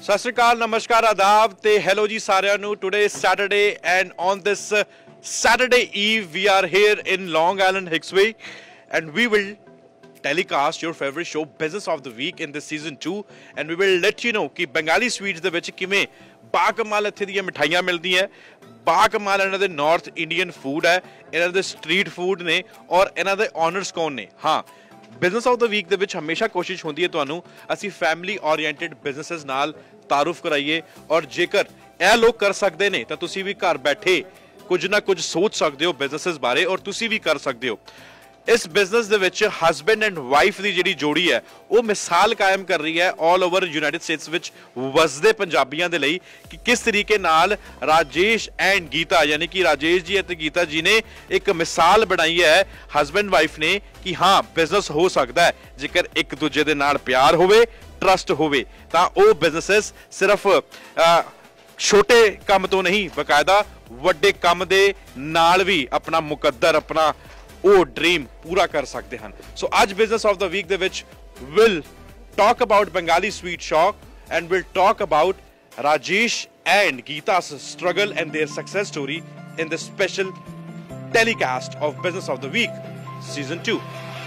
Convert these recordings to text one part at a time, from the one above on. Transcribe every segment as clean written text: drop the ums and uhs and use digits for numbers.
ਸਤਿ ਸ਼੍ਰੀ ਅਕਾਲ, ਨਮਸਕਾਰ, ਆਦਾਬ ਤੇ ਹੈਲੋ ਜੀ ਸਾਰਿਆਂ ਨੂੰ। Today Saturday and on this Saturday eve we are here in Long Island Hicksway and we will telecast your favorite show Business of the Week in this season 2 and we will let you know ਕਿ Bengali sweets ਦੇ ਵਿੱਚ ਕਿਵੇਂ ਬਾਕਮਾਲ ਇੱਥੇ ਦੀਆਂ ਮਿਠਾਈਆਂ ਮਿਲਦੀਆਂ, ਬਾਕਮਾਲ ਇਹਨਾਂ ਦੇ ਨਾਰਥ ਇੰਡੀਅਨ ਫੂਡ ਹੈ, ਇਹਨਾਂ ਦੇ ਸਟਰੀਟ ਫੂਡ ਨੇ ਔਰ ਇਹਨਾਂ ਦੇ ਓਨਰਸ ਕੌਣ ਨੇ। ਹਾਂ, ਬਿਜ਼ਨਸ ਆਫ ਦਾ ਵੀਕ ਦੇ ਵਿੱਚ ਹਮੇਸ਼ਾ ਕੋਸ਼ਿਸ਼ ਹੁੰਦੀ ਹੈ ਤੁਹਾਨੂੰ ਅਸੀਂ ਫੈਮਿਲੀ ਓਰੀਐਂਟਡ ਬਿਜ਼ਨਸਿਸ ਨਾਲ ਤਾਰੂਫ ਕਰਾਈਏ ਔਰ ਜੇਕਰ ਇਹ ਲੋਕ ਕਰ ਸਕਦੇ ਨੇ ਤਾਂ ਤੁਸੀਂ ਵੀ ਘਰ ਬੈਠੇ ਕੁਝ ਨਾ ਕੁਝ ਸੋਚ ਸਕਦੇ ਹੋ ਬਿਜ਼ਨਸਿਸ ਬਾਰੇ ਔਰ ਤੁਸੀਂ ਵੀ ਕਰ ਸਕਦੇ ਹੋ। ਇਸ ਬਿਜ਼ਨਸ ਦੇ ਵਿੱਚ ਹਸਬੈਂਡ ਐਂਡ ਵਾਈਫ ਦੀ ਜਿਹੜੀ ਜੋੜੀ ਹੈ ਉਹ ਮਿਸਾਲ ਕਾਇਮ ਕਰ ਰਹੀ ਹੈ ਆਲ ਓਵਰ ਯੂਨਾਈਟਿਡ ਸਟੇਟਸ ਵਿੱਚ ਵਸਦੇ ਪੰਜਾਬੀਆਂ ਦੇ ਲਈ ਕਿ ਕਿਸ ਤਰੀਕੇ ਨਾਲ ਰਾਜੇਸ਼ ਐਂਡ ਗੀਤਾ ਯਾਨੀ ਕਿ ਰਾਜੇਸ਼ ਜੀ ਅਤੇ ਗੀਤਾ ਜੀ ਨੇ ਇੱਕ ਮਿਸਾਲ ਬਣਾਈ ਹੈ ਹਸਬੈਂਡ ਵਾਈਫ ਨੇ ਕਿ ਹਾਂ ਬਿਜ਼ਨਸ ਹੋ ਸਕਦਾ ਹੈ ਜੇਕਰ ਇੱਕ ਦੂਜੇ ਦੇ ਨਾਲ ਪਿਆਰ ਹੋਵੇ, ਟਰਸਟ ਹੋਵੇ ਤਾਂ ਉਹ ਬਿਜ਼ਨਸਿਸ ਸਿਰਫ ਛੋਟੇ ਕੰਮ ਤੋਂ ਨਹੀਂ ਬਕਾਇਦਾ ਵੱਡੇ ਕੰਮ ਦੇ ਨਾਲ ਵੀ ਆਪਣਾ ਮੁਕੱਦਰ ਆਪਣਾ ਉਹ ਡ੍ਰੀਮ ਪੂਰਾ ਕਰ ਸਕਦੇ ਹਨ। ਸੋ ਅੱਜ ਬਿਜ਼ਨਸ ਆਫ ਦਾ ਵੀਕ ਦੇ ਵਿੱਚ will talk about Bengali sweet shop and will talk about Rajesh and Geeta's struggle and their success story in the special telecast of Business of the Week season 2.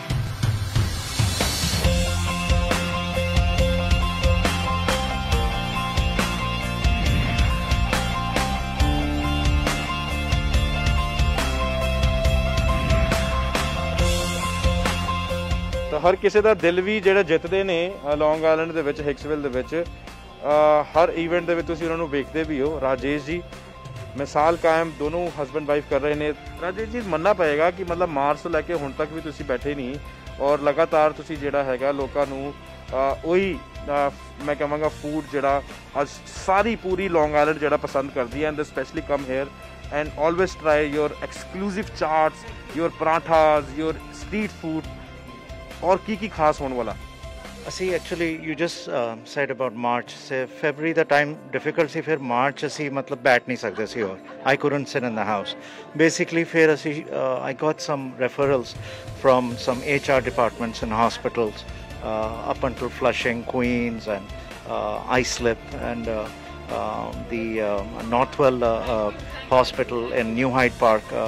ਹਰ ਕਿਸੇ ਦਾ ਦਿਲ ਵੀ ਜਿਹੜਾ ਜਿੱਤਦੇ ਨੇ ਲੌਂਗ ਆਇਲੈਂਡ ਦੇ ਵਿੱਚ ਹਿਕਸਵਿਲ ਦੇ ਵਿੱਚ ਹਰ ਇਵੈਂਟ ਦੇ ਵਿੱਚ ਤੁਸੀਂ ਉਹਨਾਂ ਨੂੰ ਵੇਖਦੇ ਵੀ ਹੋ। ਰਾਜੇਸ਼ ਜੀ ਮਿਸਾਲ ਕਾਇਮ ਦੋਨੋਂ ਹਸਬੈਂਡ ਵਾਈਫ ਕਰ ਰਹੇ ਨੇ। ਰਾਜੇਸ਼ ਜੀ ਮੰਨਣਾ ਪਏਗਾ ਕਿ ਮਤਲਬ ਮਾਰਚ ਤੋਂ ਲੈ ਕੇ ਹੁਣ ਤੱਕ ਵੀ ਤੁਸੀਂ ਬੈਠੇ ਨਹੀਂ ਔਰ ਲਗਾਤਾਰ ਤੁਸੀਂ ਜਿਹੜਾ ਹੈਗਾ ਲੋਕਾਂ ਨੂੰ ਉਹੀ ਮੈਂ ਕਹਾਂਗਾ ਫੂਡ ਜਿਹੜਾ ਅੱਜ ਸਾਰੀ ਪੂਰੀ ਲੌਂਗ ਆਇਲੈਂਡ ਜਿਹੜਾ ਪਸੰਦ ਕਰਦੀ ਹੈ and specially come here and always try your exclusive chaats, your parathas, your street food और की खास होने वाला। ਅਸੀਂ actually you just said about March say February the time difficult ਸੀ ਫਿਰ March ਅਸੀਂ ਮਤਲਬ ਬੈਠ ਨਹੀਂ ਸਕਦੇ ਸੀ ਔਰ I couldn't sit in the house basically ਫਿਰ ਅਸੀਂ I got some referrals from some HR departments in hospitals up until Flushing, Queens and Islip and the Northwell Hospital in New Hyde Park,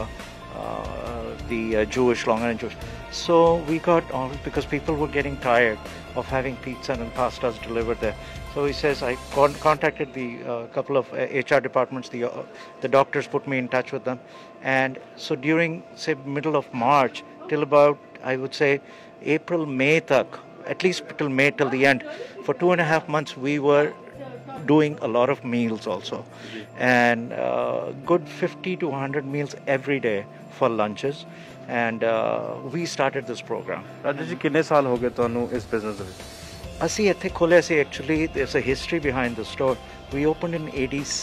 the Jewish Long Island Jewish. So we got all because people were getting tired of having pizza and pastas delivered there. So he says I contacted the couple of HR departments. The doctors put me in touch with them, and so during say middle of March till about I would say April, May tak, at least till May till the end, for 2.5 months we were doing a lot of meals also, and good 50 to 100 meals every day for lunches. And we started this program. Rajesh ji ਕਿੰਨੇ ਸਾਲ ਹੋ ਗਏ ਤੁਹਾਨੂੰ ਇਸ business ਦੇ ਵਿੱਚ? ਅਸੀਂ ਇੱਥੇ ਖੋਲ੍ਹਿਆ ਸੀ actually there's a history behind the store. We opened in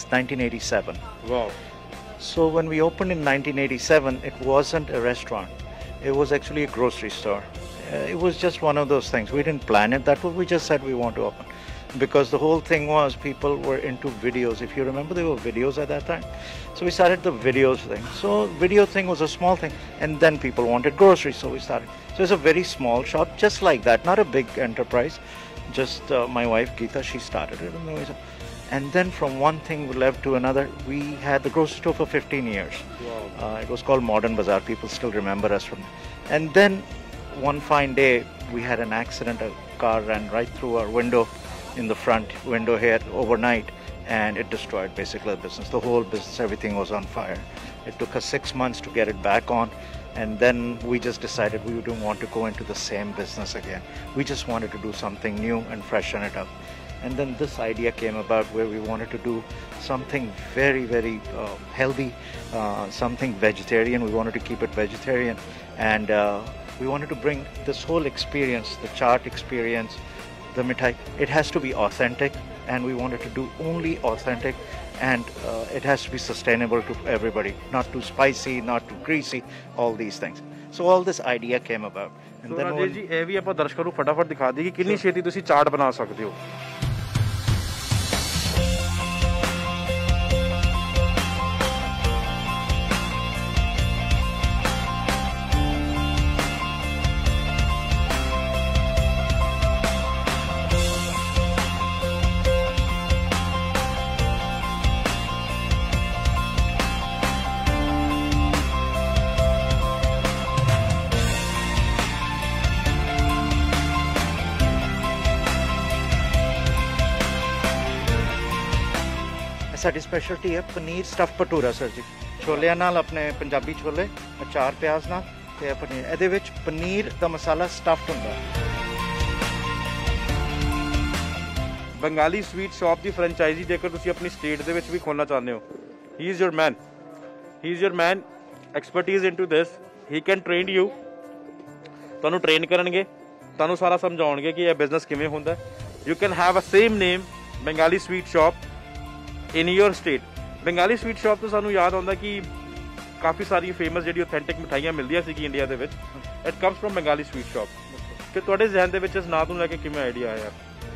1987. Wow. So when we opened in 1987 it wasn't a restaurant. It was actually a grocery store. It was just one of those things. We didn't plan it that way. We just said we want to open. Because the whole thing was people were into videos. If you remember, there were videos at that time. So we started the videos thing. So video thing was a small thing. And then people wanted groceries, so we started. So it's a very small shop, just like that. Not a big enterprise. Just my wife, Geeta, she started it. And then from one thing we left to another. We had the grocery store for 15 years. Wow. It was called Modern Bazaar. People still remember us from that. And then one fine day, we had an accident. A car ran right through our window. In the front window here overnight, and it destroyed basically the business. The whole business, everything was on fire. It took us 6 months to get it back on, and then we just decided we didn't want to go into the same business again. We just wanted to do something new and freshen it up. And then this idea came about where we wanted to do something very, very healthy, something vegetarian. We wanted to keep it vegetarian, and we wanted to bring this whole experience, the chaat experience, the mithai, it has to be authentic, and we wanted to do only authentic, and it has to be sustainable to everybody, not too spicy, not too greasy, all these things. So all this idea came about. And then Rajesh ji ਇਹ ਵੀ ਆਪਾਂ ਦਰਸ਼ਕਾਂ ਨੂੰ ਫਟਾਫਟ ਦਿਖਾ ਦਈਏ ਕਿ ਕਿੰਨੀ ਛੇਤੀ ਤੁਸੀਂ ਚਾਟ ਬਣਾ ਸਕਦੇ ਹੋ। ਸਾਡੀ ਸਪੈਸ਼ਲਟੀ ਹੈ ਪਨੀਰ ਸਟਫ ਭਟੂਰਾ ਸਰ ਜੀ। ਛੋਲਿਆਂ ਨਾਲ ਆਪਣੇ ਪੰਜਾਬੀ ਛੋਲੇ, ਅਚਾਰ ਪਿਆਜ਼ ਨਾਲ ਤੇ ਪਨੀਰ। ਇਹਦੇ ਵਿੱਚ ਪਨੀਰ ਦਾ ਮਸਾਲਾ ਸਟਫਡ ਹੁੰਦਾ। ਬੰਗਾਲੀ ਸਵੀਟ ਸ਼ਾਪ ਦੀ ਫਰੈਂਚਾਈਜ਼ੀ ਜੇਕਰ ਤੁਸੀਂ ਆਪਣੀ ਸਟੇਟ ਦੇ ਵਿੱਚ ਵੀ ਖੋਲ੍ਹਣਾ ਚਾਹੁੰਦੇ ਹੋ, he is your man, expertise into this, he can train you. ਤੁਹਾਨੂੰ ਟ੍ਰੇਨ ਕਰਨਗੇ, ਤੁਹਾਨੂੰ ਸਾਰਾ ਸਮਝਾਉਣਗੇ ਕਿ ਇਹ ਬਿਜ਼ਨਸ ਕਿਵੇਂ ਹੁੰਦਾ। You can have a same name Bengali sweet shop in your state. Bengali sweet shop ਤੋਂ ਸਾਨੂੰ ਯਾਦ ਆਉਂਦਾ ਕਿ ਕਾਫੀ ਸਾਰੀ ਫੇਮਸ ਜਿਹੜੀ ਆਥੈਂਟਿਕ ਮਿਠਾਈਆਂ ਮਿਲਦੀਆਂ ਸੀਗੀ ਇੰਡੀਆ ਦੇ ਵਿੱਚ, it comes from Bengali sweet shop. ਕਿ ਤੁਹਾਡੇ ਜ਼ਿਹਨ ਦੇ ਵਿੱਚ ਇਸ ਨਾਂ ਨੂੰ ਲੈ ਕੇ ਕਿਵੇਂ ਆਈਡੀਆ ਆਇਆ?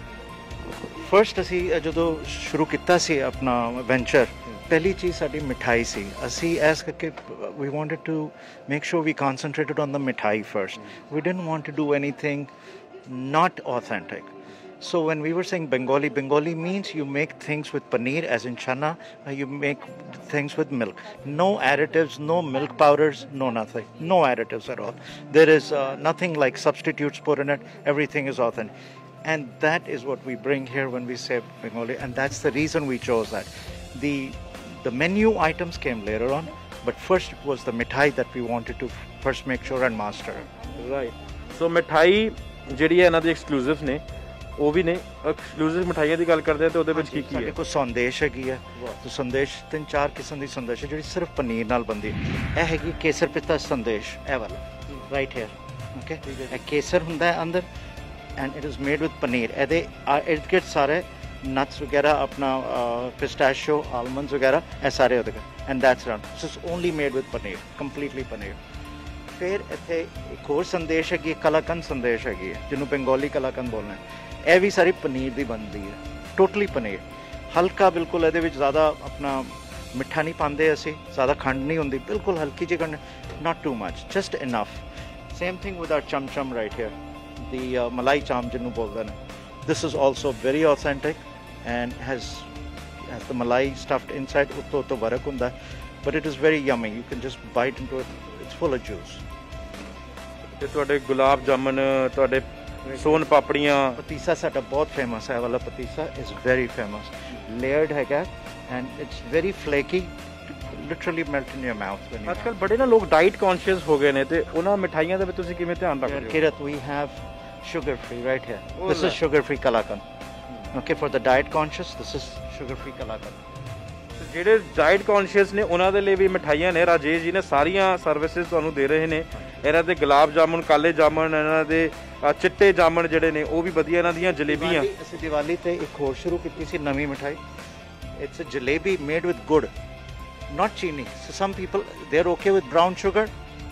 ਫਸਟ ਅਸੀਂ ਜਦੋਂ ਸ਼ੁਰੂ ਕੀਤਾ ਸੀ ਆਪਣਾ ਵੈਂਚਰ, ਪਹਿਲੀ ਚੀਜ਼ ਸਾਡੀ ਮਿਠਾਈ ਸੀ। ਅਸੀਂ ਐਸ ਕਰਕੇ we wanted to make sure we concentrated on the mithai first. We didn't want to do anything not authentic. So when we were saying Bengali means you make things with paneer, as in chana, you make things with milk. No additives, no milk powders, no nothing. No additives at all. There is nothing like substitutes put in it. Everything is authentic. And that is what we bring here when we say Bengali. And that's the reason we chose that. The menu items came later on, but first it was the mithai that we wanted to first make sure and master. Right. So mithai ਜਿਹੜੀ ਹੈ ਇਹਨਾਂ ਦੀ exclusive ਨੇ, ਉਹ ਵੀ ਨੇ। Exclusive ਮਿਠਾਈਆਂ ਦੀ ਗੱਲ ਕਰਦੇ ਆ ਤੇ ਉਹਦੇ ਵਿੱਚ ਕੀ ਕੀ ਹੈ? ਸਾਡੇ ਕੋਲ ਸੰਦੇਸ਼ ਹੈਗੀ ਹੈ। ਤੇ ਸੰਦੇਸ਼ 3-4 ਕਿਸਮ ਦੀ ਸੰਦੇਸ਼ ਹੈ ਜਿਹੜੀ ਸਿਰਫ ਪਨੀਰ ਨਾਲ ਬਣਦੀ। ਇਹ ਹੈਗੀ ਕੇਸਰ ਪਿੱਤਾ ਸੰਦੇਸ਼, ਇਹ ਵਾਲਾ ਰਾਈਟ ਹੇਅਰ। ਓਕੇ, ਇਹ ਕੇਸਰ ਹੁੰਦਾ ਹੈ ਅੰਦਰ and it is made with paneer. ਇਹਦੇ ਇਟ ਗਿਟ ਸਾਰੇ ਨਟਸ ਵਗੈਰਾ, ਆਪਣਾ ਪਿਸਟੈਸ਼ੋ, ਆਲਮੰਡਸ ਵਗੈਰਾ, ਇਹ ਸਾਰੇ ਉਹਦੇ and that's run. This is only made with paneer, completely paneer. ਫਿਰ ਇੱਥੇ ਇੱਕ ਹੋਰ ਸੰਦੇਸ਼ ਹੈਗੀ, ਕਲਾਕੰਦ ਸੰਦੇਸ਼ ਹੈਗੀ ਹੈ, ਜਿਹਨੂੰ ਬੰਗਾਲੀ ਕਲਾਕੰਦ ਬੋਲਣਾ। ਇਹ ਵੀ ਸਾਰੀ ਪਨੀਰ ਦੀ ਬਣਦੀ ਹੈ, ਟੋਟਲੀ ਪਨੀਰ। ਹਲਕਾ ਬਿਲਕੁਲ, ਇਹਦੇ ਵਿੱਚ ਜ਼ਿਆਦਾ ਆਪਣਾ ਮਿੱਠਾ ਨਹੀਂ ਪਾਉਂਦੇ ਅਸੀਂ, ਜ਼ਿਆਦਾ ਖੰਡ ਨਹੀਂ ਹੁੰਦੀ, ਬਿਲਕੁਲ ਹਲਕੀ ਜਿਹੀ ਖੰਡ, not too much, just enough. Same thing with our chamcham right here, ਦੀ ਮਲਾਈ ਚਾਮ ਜਿਹਨੂੰ ਬੋਲਦੇ ਨੇ। This is also very authentic and has the malai stuffed inside. ਉੱਤੋਂ ਵਰਕ ਹੁੰਦਾ, but it is very yummy, you can just bite into it, it's full of juice. ਤੇ ਤੁਹਾਡੇ ਗੁਲਾਬ ਜਾਮਨ, ਤੁਹਾਡੇ ਸੋਨ ਪਾਪੜੀਆਂ, ਪਤੀਸਾ ਸਾਡਾ ਬਹੁਤ ਫੇਮਸ ਹੈ। ਇਹ ਵਾਲਾ patisa is very famous, layered ਹੈਗਾ and it's very flaky, literally melt in your mouth. ਅੱਜ ਕੱਲ੍ਹ ਬੜੇ ਨਾ ਲੋਕ ਡਾਈਟ ਕੌਨਸ਼ੀਅਸ ਹੋ ਗਏ ਨੇ, ਤੇ ਉਹਨਾਂ ਮਿਠਾਈਆਂ ਦੇ ਵਿੱਚ ਤੁਸੀਂ ਕਿਵੇਂ ਧਿਆਨ ਰੱਖਦੇ ਹੋ? Kirat, we have sugar free right here. This is sugar free kalakand. Okay, for the diet conscious, this is sugar free kalakand. ਜਿਹੜੇ ਡਾਈਟ ਕੌਨਸ਼ੀਅਸ ਨੇ ਉਹਨਾਂ ਦੇ ਲਈ ਵੀ ਮਿਠਾਈਆਂ ਨੇ। ਰਾਜੇਸ਼ ਜੀ ਨੇ ਸਾਰੀਆਂ ਸਰਵਿਸਿਜ਼ ਤੁਹਾਨੂੰ ਦੇ ਰਹੇ ਨੇ। ਇਹਨਾਂ ਦੇ ਗੁਲਾਬ ਜਾਮੁਨ, ਕਾਲੇ ਜਾਮੁਨ, ਇਹਨਾਂ ਦੇ ਚਿੱਟੇ ਜਾਮੁਨ ਜਿਹੜੇ ਨੇ ਉਹ ਵੀ ਵਧੀਆ। ਇਹਨਾਂ ਦੀਆਂ ਜਲੇਬੀਆਂ ਅਸੀਂ ਦੀਵਾਲੀ ਤੇ ਇੱਕ ਹੋਰ ਸ਼ੁਰੂ ਕੀਤੀ ਸੀ ਨਵੀਂ ਮਿਠਾਈ। It's a jalebi made with gur, not ਚੀਨੀ। So some people they are okay with brown sugar.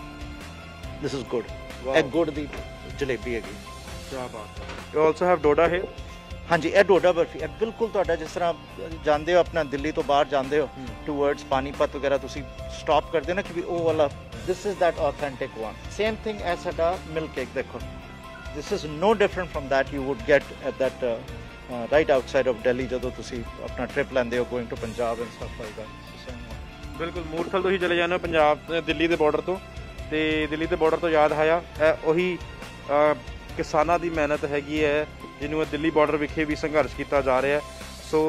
This is good. ਇਹ ਗੁੜ ਦੀ ਜਲੇਬੀ ਹੈਗੀ। ਕੀ ਬਾਤ ਹੈ। You also have doda here? ਹਾਂਜੀ, ਇਹ ਡੋਡਾ ਬਰਫੀ। ਇਹ ਬਿਲਕੁਲ ਤੁਹਾਡਾ ਜਿਸ ਤਰ੍ਹਾਂ ਜਾਂਦੇ ਹੋ ਆਪਣਾ ਦਿੱਲੀ ਤੋਂ ਬਾਹਰ ਜਾਂਦੇ ਹੋ ਟੂਵਰਡਸ ਪਾਨੀਪਤ ਵਗੈਰਾ, ਤੁਸੀਂ ਸਟਾਪ ਕਰਦੇ ਨਾ ਕਿ ਵੀ ਉਹ ਵਾਲਾ, this is that authentic one. Same thing ਐ ਸਾਡਾ ਮਿਲਕ ਕੇਕ ਦੇਖੋ, this is no different from that you would get at that right outside of Delhi, ਜਦੋਂ ਤੁਸੀਂ ਆਪਣਾ ਟ੍ਰਿਪ ਲੈਂਦੇ ਹੋ going to Punjab and stuff like that. ਬਿਲਕੁਲ, ਮੂਰਥਲ ਤੋਂ ਹੀ ਚਲੇ ਜਾਂਦੇ ਹੋ ਪੰਜਾਬ, ਦਿੱਲੀ ਦੇ ਬਾਰਡਰ ਤੋਂ। ਤੇ ਦਿੱਲੀ ਦੇ ਬਾਰਡਰ ਤੋਂ ਯਾਦ ਆਇਆ, ਇਹ ਉਹੀ ਕਿਸਾਨਾਂ ਦੀ ਮਿਹਨਤ ਹੈਗੀ ਹੈ ਜਿਹਨੂੰ ਦਿੱਲੀ ਬਾਰਡਰ ਵਿਖੇ ਵੀ ਸੰਘਰਸ਼ ਕੀਤਾ ਜਾ ਰਿਹਾ। ਸੋ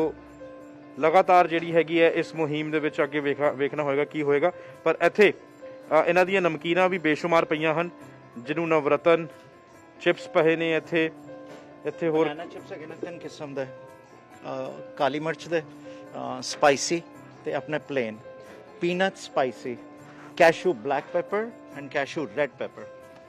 ਲਗਾਤਾਰ ਜਿਹੜੀ ਹੈਗੀ ਹੈ ਇਸ ਮੁਹਿੰਮ ਦੇ ਵਿੱਚ ਅੱਗੇ ਵੇਖਣਾ ਹੋਏਗਾ ਕੀ ਹੋਏਗਾ। ਪਰ ਇੱਥੇ ਇਹਨਾਂ ਦੀਆਂ ਨਮਕੀਨਾਂ ਵੀ ਬੇਸ਼ੁਮਾਰ ਪਈਆਂ ਹਨ, ਜਿਹਨੂੰ ਨਵਰਤਨ ਚਿਪਸ ਪਏ ਨੇ। ਇੱਥੇ ਹੋਰ ਚਿਪਸ ਹੈਗੇ ਨੇ 3 ਕਿਸਮ ਦੇ, ਕਾਲੀ ਮਿਰਚ ਦੇ, ਸਪਾਈਸੀ ਤੇ ਆਪਣੇ plain, peanut spicy, cashew black pepper and cashew red pepper.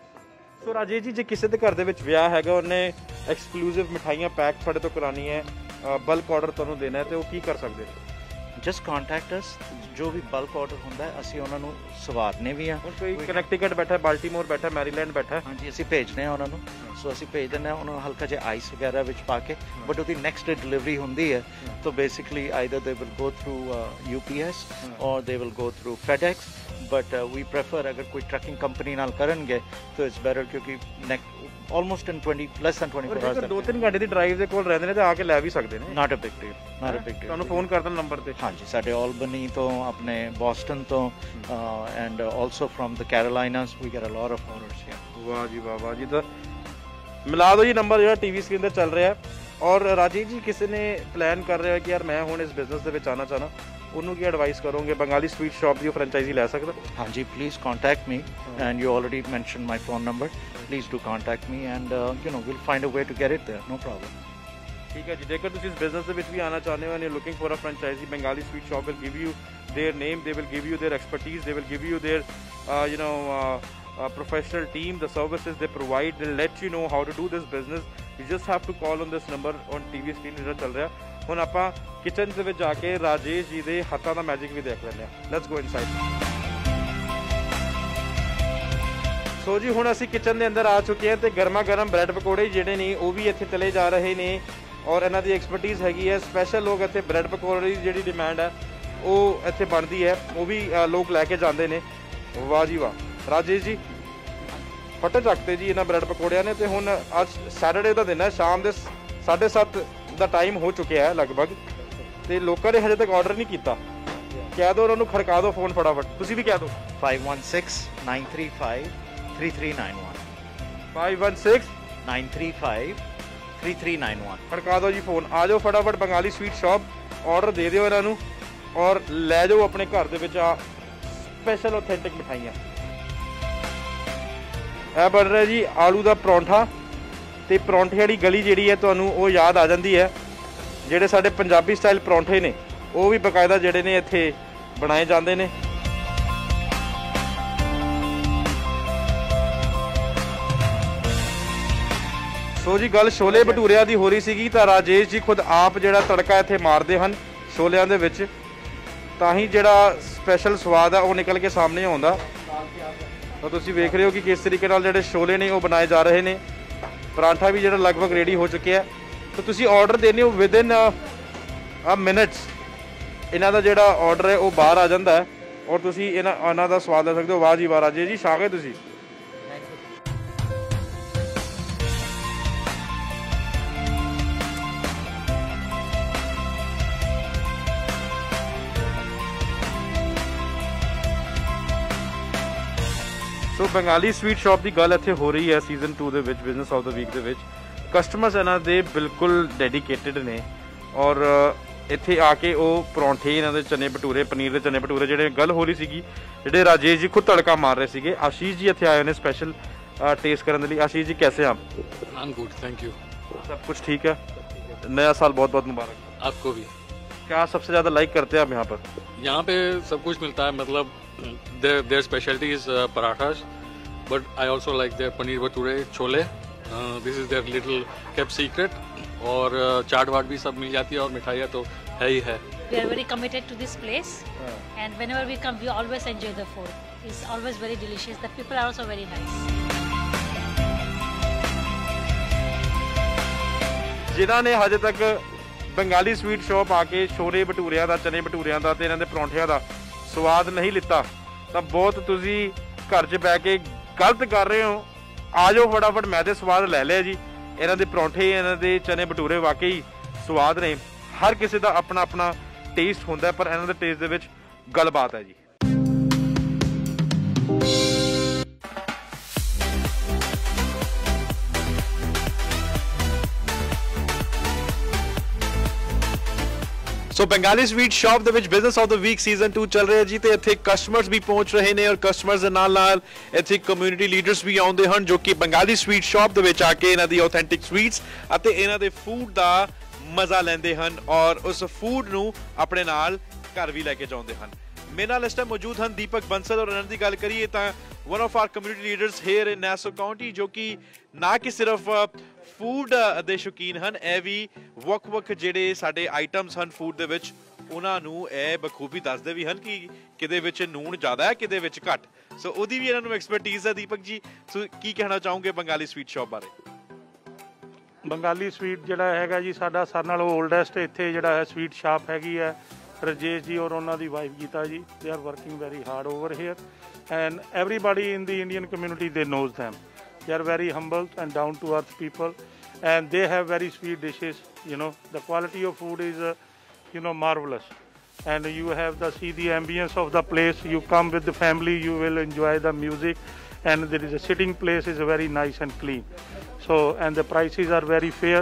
So Rajesh ji, ਜੇ ਕਿਸੇ ਦੇ ਘਰ ਦੇ ਵਿੱਚ ਵਿਆਹ ਹੈਗਾ, ਉਹਨੇ ਐਕਸਕਲੂਸਿਵ ਮਿਠਾਈਆਂ ਪੈਕ ਤੁਹਾਡੇ ਤੋਂ ਕਰਾਉਣੀ ਹੈ, ਬਲਕ ਆਰਡਰ ਤੁਹਾਨੂੰ ਦੇਣਾ ਹੈ, ਤੇ ਉਹ ਕੀ ਕਰ ਸਕਦੇ ਨੇ? Just contact us. ਜੋ ਵੀ ਬਲਕ ਆਰਡਰ ਹੁੰਦਾ ਹੈ ਅਸੀਂ ਉਹਨਾਂ ਨੂੰ ਸਵਾਰਨੇ ਵੀ ਆ। ਹੁਣ ਕੋਈ ਕਨੈਕਟੀਕਟ ਬੈਠਾ, ਬਾਲਟੀਮੋਰ ਬੈਠਾ, ਮੈਰੀਲੈਂਡ ਬੈਠਾ, ਹਾਂਜੀ ਅਸੀਂ ਭੇਜਦੇ ਹਾਂ ਉਹਨਾਂ ਨੂੰ। ਸੋ ਅਸੀਂ ਭੇਜ ਦਿੰਦੇ ਹਾਂ ਉਹਨਾਂ ਨੂੰ ਹਲਕਾ ਜਿਹਾ ਆਈਸ ਵਗੈਰਾ ਵਿੱਚ ਪਾ ਕੇ, ਬਟ ਉਹਦੀ ਨੈਕਸਟ ਡੇ ਡਿਲੀਵਰੀ ਹੁੰਦੀ ਹੈ। ਤਾਂ basically either they will go through UPS or they will go through FedEx, but we prefer ਅਗਰ ਕੋਈ ਟਰੱਕਿੰਗ ਕੰਪਨੀ ਨਾਲ ਕਰਨਗੇ ਤਾਂ ਇਟਸ ਬੈਟਰ, ਕਿਉਂਕਿ almost in 20 less than 24 hours। 2-3 ਘੰਟੇ ਦੀ ਡਰਾਈਵ ਦੇ ਕੋਲ ਰਹਿੰਦੇ ਨੇ ਤੇ ਆ ਕੇ ਲੈ ਵੀ ਸਕਦੇ ਨੇ। not a big deal, not a big deal। ਤੁਹਾਨੂੰ ਫੋਨ ਕਰ ਦੇਣ ਨੰਬਰ ਤੇ। ਹਾਂਜੀ, ਸਾਡੇ ਆਲਬਨੀ ਤੋਂ, ਆਪਣੇ ਬੋਸਟਨ ਤੋਂ, and also from the Carolinas we get a lot of orders here. ਵਾਹ ਜੀ ਵਾਹ, ਵਾਹ ਜੀ। ਤਾਂ ਮਿਲਾ ਦਿਓ ਜੀ ਨੰਬਰ ਜਿਹੜਾ ਟੀਵੀ ਸਕਰੀਨ ਤੇ ਚੱਲ ਰਿਹਾ। और राजेश जी किसी ने प्लान कर रहा है कि यार मैं हुण इस बिजनेस ਦੇ ਵਿੱਚ ਆਉਣਾ ਚਾਹਨਾ ਉਹਨੂੰ ਕੀ ਐਡਵਾइस ਕਰੋਗੇ ਬੰਗਾਲੀ ਸਵੀਟ ਸ਼ਾਪ ਦੀ ਫਰੈਂਚਾਈਜ਼ੀ ਲੈ ਸਕਦਾ? ਹਾਂਜੀ, please contact me, and you already mentioned my phone number. Please do contact me, and we'll find a way to get it there. No problem. ਠੀਕ ਹੈ ਜੀ, ਜੇਕਰ ਤੁਸੀਂ ਇਸ ਬਿਜ਼ਨਸ ਦੇ ਵਿੱਚ ਵੀ ਆਉਣਾ ਚਾਹੁੰਦੇ ਹੋ and you're looking for a franchisee, Bengali Sweet Shop will give you their name, they will give you their expertise, they will give you their professional team, the services they provide, they'll let you know how to do this business. You just have to call on this number on TV screen ਜਿਹੜਾ ਚੱਲ ਰਿਹਾ। ਹੁਣ ਆਪਾਂ kitchen ਦੇ ਵਿੱਚ ਜਾ ਕੇ ਰਾਜੇਸ਼ ਜੀ ਦੇ ਹੱਥਾਂ ਦਾ ਮੈਜਿਕ ਵੀ ਦੇਖ ਲੈਂਦੇ ਹਾਂ। Let's go inside. ਸੋ ਜੀ ਹੁਣ ਅਸੀਂ ਕਿਚਨ ਦੇ ਅੰਦਰ ਆ ਚੁੱਕੇ ਹਾਂ ਤੇ ਗਰਮਾ ਗਰਮ ਬ੍ਰੈਡ ਪਕੌੜੇ ਜਿਹੜੇ ਨੇ ਉਹ ਵੀ ਇੱਥੇ ਚਲੇ ਜਾ ਰਹੇ ਨੇ ਔਰ ਇਹਨਾਂ ਦੀ ਐਕਸਪਰਟੀਜ਼ ਹੈਗੀ ਹੈ। ਸਪੈਸ਼ਲ ਲੋਕ ਇੱਥੇ ਬ੍ਰੈਡ ਪਕੌੜੇ ਦੀ ਜਿਹੜੀ ਡਿਮਾਂਡ ਹੈ ਉਹ ਇੱਥੇ ਬਣਦੀ ਹੈ, ਉਹ ਵੀ ਲੋਕ ਲੈ ਕੇ ਜਾਂਦੇ ਨੇ। ਵਾਹ ਜੀ ਵਾਹ, ਰਾਜੇਸ਼ ਜੀ ਫਟੇ ਚੱਕਤੇ ਜੀ ਇਹਨਾਂ ਬ੍ਰੈਡ ਪਕੌੜਿਆਂ ਨੇ। ਤੇ ਹੁਣ ਅੱਜ ਸੈਟਰਡੇ ਦਾ ਦਿਨ ਹੈ, ਸ਼ਾਮ ਦੇ 7:30 ਦਾ ਟਾਈਮ ਹੋ ਚੁੱਕਿਆ ਹੈ ਲਗਭਗ, ਤੇ ਲੋਕਾਂ ਨੇ ਹਜੇ ਤੱਕ ਆਰਡਰ ਨਹੀਂ ਕੀਤਾ। ਕਹਿ ਦਿਓ ਉਹਨਾਂ ਨੂੰ, ਖੜਕਾ ਦਿਓ ਫੋਨ ਫਟਾਫਟ, ਤੁਸੀਂ ਵੀ ਕਹਿ ਦਿਓ 516-935-3391 516-935-3391 ਖੜਕਾ ਦਿਓ ਜੀ ਫੋਨ। ਆ ਜਾਓ ਫਟਾਫਟ ਬੰਗਾਲੀ ਸਵੀਟ ਸ਼ਾਪ, ਆਰਡਰ ਦੇ ਦਿਓ ਇਹਨਾਂ ਨੂੰ ਔਰ ਲੈ ਜਾਓ ਆਪਣੇ ਘਰ ਦੇ ਵਿੱਚ ਆ ਸਪੈਸ਼ਲ ਆਥੈਂਟਿਕ ਮਿਠਾਈਆਂ। ਇਹ ਬਣ ਰਿਹਾ ਜੀ ਆਲੂ ਦਾ ਪਰੌਂਠਾ, ਤੇ ਪਰੌਂਠੇ ਵਾਲੀ ਗਲੀ ਜਿਹੜੀ ਹੈ ਤੁਹਾਨੂੰ ਉਹ ਯਾਦ ਆ ਜਾਂਦੀ ਹੈ। ਜਿਹੜੇ ਸਾਡੇ ਪੰਜਾਬੀ ਸਟਾਈਲ ਪਰੌਂਠੇ ਨੇ ਉਹ ਵੀ ਬਕਾਇਦਾ ਜਿਹੜੇ ਨੇ ਇੱਥੇ ਬਣਾਏ ਜਾਂਦੇ ਨੇ। ਸੋ ਜੀ ਗੱਲ ਛੋਲੇ ਭਟੂਰਿਆਂ ਦੀ ਹੋ ਰਹੀ ਸੀਗੀ ਤਾਂ ਰਾਜੇਸ਼ ਜੀ ਖੁਦ ਆਪ ਜਿਹੜਾ ਤੜਕਾ ਇੱਥੇ ਮਾਰਦੇ ਹਨ ਛੋਲਿਆਂ ਦੇ ਵਿੱਚ, ਤਾਂ ਹੀ ਜਿਹੜਾ ਸਪੈਸ਼ਲ ਸਵਾਦ ਆ ਉਹ ਨਿਕਲ ਕੇ ਸਾਹਮਣੇ ਆਉਂਦਾ। ਤਾਂ ਤੁਸੀਂ ਵੇਖ ਰਹੇ ਹੋ ਕਿ ਕਿਸ ਤਰੀਕੇ ਨਾਲ ਜਿਹੜੇ ਛੋਲੇ ਨੇ ਉਹ ਬਣਾਏ ਜਾ ਰਹੇ ਨੇ। ਪਰਾਂਠਾ ਵੀ ਜਿਹੜਾ ਲਗਭਗ ਰੈਡੀ ਹੋ ਚੁੱਕਿਆ। ਤਾਂ ਤੁਸੀਂ ਆਰਡਰ ਦੇਣੇ ਹੋ ਵਿਦਿਨ ਮਿੰਟਸ, ਇਹਨਾਂ ਦਾ ਜਿਹੜਾ ਆਰਡਰ ਹੈ ਉਹ ਬਾਹਰ ਆ ਜਾਂਦਾ ਹੈ ਔਰ ਤੁਸੀਂ ਇਹਨਾਂ ਦਾ ਸਵਾਦ ਲੈ ਸਕਦੇ ਹੋ। ਵਾਹ ਜੀ ਵਾਹ ਰਾਜੇ ਜੀ, ਸ਼ਾਗੇ ਤੁਸੀਂ। ਸੋ ਬੰਗਾਲੀ ਸਵੀਟ ਸ਼ਾਪ ਦੀ ਗੱਲ ਇੱਥੇ ਹੋ ਰਹੀ ਹੈ ਸੀਜ਼ਨ 2 ਦੇ ਵਿੱਚ, ਬਿਜ਼ਨਸ ਆਫ ਦਾ ਵੀਕ ਦੇ ਵਿੱਚ। ਕਸਟਮਰਸ ਇਹਨਾਂ ਦੇ ਬਿਲਕੁਲ ਡੈਡੀਕੇਟਿਡ ਨੇ ਔਰ ਇੱਥੇ ਆ ਕੇ ਉਹ ਪਰੌਂਠੇ, ਇਹਨਾਂ ਦੇ ਚਨੇ ਭਟੂਰੇ, ਪਨੀਰ ਦੇ ਚਨੇ ਭਟੂਰੇ, ਜਿਹੜੇ ਗੱਲ ਹੋ ਰਹੀ ਸੀਗੀ, ਜਿਹੜੇ ਰਾਜੇਸ਼ ਜੀ ਖੁਦ ਤੜਕਾ ਮਾਰ ਰਹੇ ਸੀਗੇ। ਆਸ਼ੀਸ਼ ਜੀ ਇੱਥੇ ਆਏ ਨੇ स्पेशल टेस्ट करने के लिए। आशीष जी कैसे हैं आप? I am good, thank you. सब कुछ ठीक है? नया साल बहुत बहुत मुबारक। आपको भी। क्या सबसे ज़्यादा लाइक करते हैं आप यहाँ पर? यहाँ पे सब कुछ मिलता है, मतलब their speciality is parathas, but I also like their paneer bhature, chhole. This is their little kept secret. और चाट वाट भी सब मिल जाती है और मिठाइयाँ तो है ही है। We are very committed to this place, and whenever we come, we always enjoy the food. It's always very delicious. The people are also very nice. ਜਿਨ੍ਹਾਂ ਨੇ ਹਜੇ ਤੱਕ ਬੰਗਾਲੀ ਸਵੀਟ ਸ਼ਾਪ ਆ ਕੇ ਛੋਲੇ ਭਟੂਰਿਆਂ ਦਾ, ਚਨੇ ਭਟੂਰਿਆਂ ਦਾ ਤੇ ਇਹਨਾਂ ਦੇ ਪਰੌਂਠਿਆਂ ਦਾ ਸਵਾਦ ਨਹੀਂ ਲਿੱਤਾ ਤਾਂ ਬਹੁਤ ਤੁਸੀਂ ਘਰ 'ਚ ਬਹਿ ਕੇ ਗਲਤ ਕਰ ਰਹੇ ਹੋ। ਆ ਜਾਓ ਫਟਾਫਟ, ਮੈਂ ਤੇ ਸਵਾਦ ਲੈ ਲਿਆ ਜੀ। ਇਹਨਾਂ ਦੇ ਪਰੌਂਠੇ, ਇਹਨਾਂ ਦੇ ਚਨੇ ਭਟੂਰੇ ਵਾਕਈ ਸਵਾਦ ਨੇ। ਹਰ ਕਿਸੇ ਦਾ ਆਪਣਾ ਆਪਣਾ ਟੇਸਟ ਹੁੰਦਾ, ਪਰ ਇਹਨਾਂ ਦੇ ਟੇਸਟ ਦੇ ਵਿੱਚ ਗੱਲਬਾਤ ਹੈ ਜੀ। ਸੋ ਬੰਗਾਲੀ ਸਵੀਟ ਸ਼ਾਪ ਦੇ ਵਿੱਚ business of the week season 2 ਚੱਲ ਰਿਹਾ ਜੀ, ਤੇ ਇੱਥੇ ਕਸਟਮਰਸ ਵੀ ਪਹੁੰਚ ਰਹੇ ਨੇ ਔਰ ਕਸਟਮਰਸ ਦੇ ਨਾਲ ਨਾਲ ਇੱਥੇ ਕਮਿਊਨਿਟੀ ਲੀਡਰਸ ਵੀ ਆਉਂਦੇ ਹਨ ਜੋ ਕਿ ਬੰਗਾਲੀ ਸਵੀਟ ਸ਼ਾਪ ਦੇ ਵਿੱਚ ਆ ਕੇ ਇਹਨਾਂ ਦੀ ਆਥੈਂਟਿਕ ਸਵੀਟਸ ਅਤੇ ਇਹਨਾਂ ਦੇ ਫੂਡ ਦਾ ਮਜ਼ਾ ਲੈਂਦੇ ਹਨ ਔਰ ਉਸ ਫੂਡ ਨੂੰ ਆਪਣੇ ਨਾਲ ਘਰ ਵੀ ਲੈ ਕੇ ਜਾਂਦੇ ਹਨ। ਮੇਰੇ ਨਾਲ ਇਸ ਟਾਈਮ ਮੌਜੂਦ ਹਨ ਦੀਪਕ ਬੰਸਲ ਔਰ ਇਹਨਾਂ ਦੀ ਗੱਲ ਕਰੀਏ ਤਾਂ one of our community leaders here in Nassau County ਜੋ ਕਿ ਨਾ ਕਿ ਸਿਰਫ ਫੂਡ ਦੇ ਸ਼ੌਕੀਨ ਹਨ, ਇਹ ਵੀ ਵੱਖ-ਵੱਖ ਜਿਹੜੇ ਸਾਡੇ ਆਈਟਮਸ ਹਨ ਫੂਡ ਦੇ ਵਿੱਚ ਉਹਨਾਂ ਨੂੰ ਇਹ ਬਖੂਬੀ ਦੱਸਦੇ ਵੀ ਹਨ ਕਿ ਕਿਹਦੇ ਵਿੱਚ ਨੂਣ ਜ਼ਿਆਦਾ ਹੈ, ਕਿਹਦੇ ਵਿੱਚ ਘੱਟ। ਸੋ ਉਹਦੀ ਵੀ ਇਹਨਾਂ ਨੂੰ ਐਕਸਪਰਟੀਜ਼ ਹੈ। ਦੀਪਕ ਜੀ, ਸੋ ਕੀ ਕਹਿਣਾ ਚਾਹੋਗੇ ਬੰਗਾਲੀ ਸਵੀਟ ਸ਼ਾਪ ਬਾਰੇ? ਬੰਗਾਲੀ ਸਵੀਟ ਜਿਹੜਾ ਹੈਗਾ ਜੀ ਸਾਡਾ ਸਾਰਿਆਂ ਨਾਲੋਂ ਓਲਡੈਸਟ ਇੱਥੇ ਜਿਹੜਾ ਹੈ ਸਵੀਟ ਸ਼ਾਪ ਹੈਗੀ ਹੈ। ਰਜੇਸ਼ ਜੀ ਔਰ ਉਹਨਾਂ ਦੀ wife Geeta ji, they are working very hard over here and everybody in the Indian community, they knows them. They are very humble and down to earth people, and they have very sweet dishes. The quality of food is marvelous, and you have see the ambience of the place. You come with the family, you will enjoy the music, and there is a sitting place is very nice and clean. So, and the prices are very fair.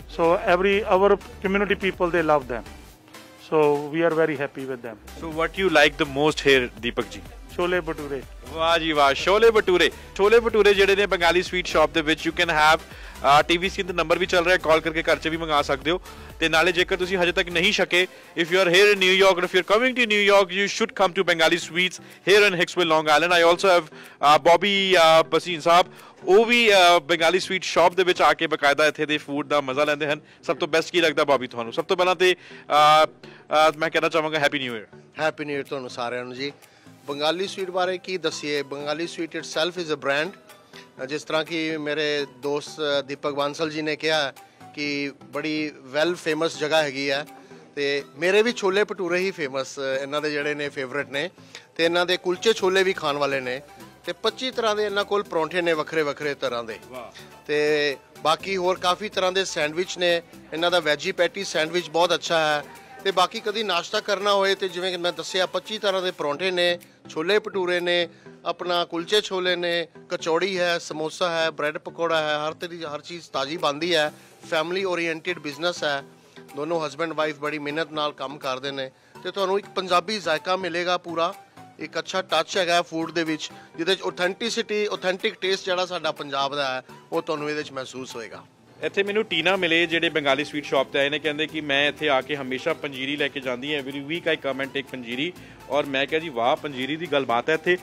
So our community people, they love them. So we are very happy with them. So what you like the most here, Deepak ji? Chole bhature. ਵਾਹ ਜੀ ਵਾਹ, ਛੋਲੇ ਭਟੂਰੇ ਜਿਹੜੇ ਨੇ Bengali sweet shop ਦੇ ਵਿੱਚ you can have TVC ਦਾ number ਵੀ ਚੱਲ ਰਿਹਾ, ਕਾਲ ਕਰਕੇ ਘਰ 'ਚ ਵੀ ਮੰਗਾ ਸਕਦੇ ਹੋ। ਤੇ ਨਾਲੇ ਜੇਕਰ ਤੁਸੀਂ ਹਜੇ ਤੱਕ ਨਹੀਂ ਛਕੇ, if you are here in New York, if you are coming to New York, you should come to Bengali sweets here in Hicksville Long Island. I also have Bobby Basin sahib, ਉਹ ਵੀ ਬੰਗਾਲੀ ਸਵੀਟ ਸ਼ਾਪ ਦੇ ਵਿੱਚ ਆ ਕੇ ਬਕਾਇਦਾ ਇੱਥੇ ਦੇ ਫੂਡ ਦਾ ਮਜ਼ਾ ਲੈਂਦੇ ਹਨ। ਸਭ ਤੋਂ ਬੈਸਟ ਕੀ ਲੱਗਦਾ ਬੌਬੀ ਤੁਹਾਨੂੰ? ਸਭ ਤੋਂ ਪਹਿਲਾਂ ਤੇ ਮੈਂ ਕਹਿਣਾ ਚਾਹਾਂਗਾ happy new year. Happy new year ਤੁਹਾਨੂੰ ਸਾਰਿਆਂ ਨੂੰ ਜੀ। ਬੰਗਾਲੀ ਸਵੀਟ ਬਾਰੇ ਕੀ ਦੱਸੀਏ, Bengali sweet itself is a brand. ਜਿਸ ਤਰ੍ਹਾਂ ਕਿ ਮੇਰੇ ਦੋਸਤ ਦੀਪਕ ਬਾਂਸਲ ਜੀ ਨੇ ਕਿਹਾ ਕਿ ਬੜੀ ਵੈਲ ਫੇਮਸ ਜਗ੍ਹਾ ਹੈਗੀ ਹੈ, ਤੇ ਮੇਰੇ ਵੀ ਛੋਲੇ ਭਟੂਰੇ ਹੀ ਫੇਮਸ ਇਹਨਾਂ ਦੇ ਜਿਹੜੇ ਨੇ ਫੇਵਰੇਟ ਨੇ, ਤੇ ਇਹਨਾਂ ਦੇ ਕੁਲਚੇ ਛੋਲੇ ਵੀ ਖਾਣ ਵਾਲੇ ਨੇ, ਤੇ 25 ਤਰ੍ਹਾਂ ਦੇ ਇਹਨਾਂ ਕੋਲ ਪਰੌਂਠੇ ਨੇ ਵੱਖਰੇ ਵੱਖਰੇ ਤਰ੍ਹਾਂ ਦੇ, ਤੇ ਬਾਕੀ ਹੋਰ ਕਾਫੀ ਤਰ੍ਹਾਂ ਦੇ ਸੈਂਡਵਿਚ ਨੇ। ਇਹਨਾਂ ਦਾ ਵੈਜੀ ਪੈਟੀ ਸੈਂਡਵਿਚ ਬਹੁਤ ਅੱਛਾ ਹੈ। ਤੇ ਬਾਕੀ ਕਦੀ ਨਾਸ਼ਤਾ ਕਰਨਾ ਹੋਏ ਤੇ ਜਿਵੇਂ ਕਿ ਮੈਂ ਦੱਸਿਆ 25 ਤਰ੍ਹਾਂ ਦੇ ਪਰੌਂਠੇ ਨੇ, ਛੋਲੇ ਭਟੂਰੇ ਨੇ, ਆਪਣਾ ਕੁਲਚੇ ਛੋਲੇ ਨੇ, ਕਚੌੜੀ ਹੈ, ਸਮੋਸਾ ਹੈ, ਬ੍ਰੈਡ ਪਕੌੜਾ ਹੈ, ਹਰ ਚੀਜ਼ ਤਾਜ਼ੀ ਬਣਦੀ ਹੈ। ਫੈਮਿਲੀ ਓਰੀਐਂਟਡ ਬਿਜ਼ਨਸ ਹੈ, ਦੋਨੋਂ ਹਸਬੈਂਡ ਵਾਈਫ ਬੜੀ ਮਿਹਨਤ ਨਾਲ ਕੰਮ ਕਰਦੇ ਨੇ, ਤੇ ਤੁਹਾਨੂੰ ਇੱਕ ਪੰਜਾਬੀ ਜ਼ਾਇਕਾ ਮਿਲੇਗਾ ਪੂਰਾ, ਇੱਕ ਅੱਛਾ ਟੱਚ ਹੈਗਾ ਫੂਡ ਦੇ ਵਿੱਚ, ਜਿਹਦੇ 'ਚ ਓਥੈਂਟਿਕ ਟੇਸਟ ਜਿਹੜਾ ਸਾਡਾ ਪੰਜਾਬ ਦਾ ਹੈ ਉਹ ਤੁਹਾਨੂੰ ਇਹਦੇ 'ਚ ਮਹਿਸੂਸ ਹੋਏਗਾ। ਇੱਥੇ ਮੈਨੂੰ ਟੀਨਾ ਮਿਲੇ ਜਿਹੜੇ ਬੰਗਾਲੀ ਸਵੀਟ ਸ਼ਾਪ ਤੇ ਆਏ ਨੇ, ਕਹਿੰਦੇ ਕਿ ਮੈਂ ਇੱਥੇ ਆ ਕੇ ਹਮੇਸ਼ਾ ਪੰਜੀਰੀ ਲੈ ਕੇ ਜਾਂਦੀ ਹਾਂ, every week I come and take panjiri. ਔਰ ਮੈਂ ਕਿਹਾ ਜੀ ਵਾਹ, ਪੰਜੀਰੀ ਦੀ ਗੱਲਬਾਤ ਹੈ ਇੱਥੇ।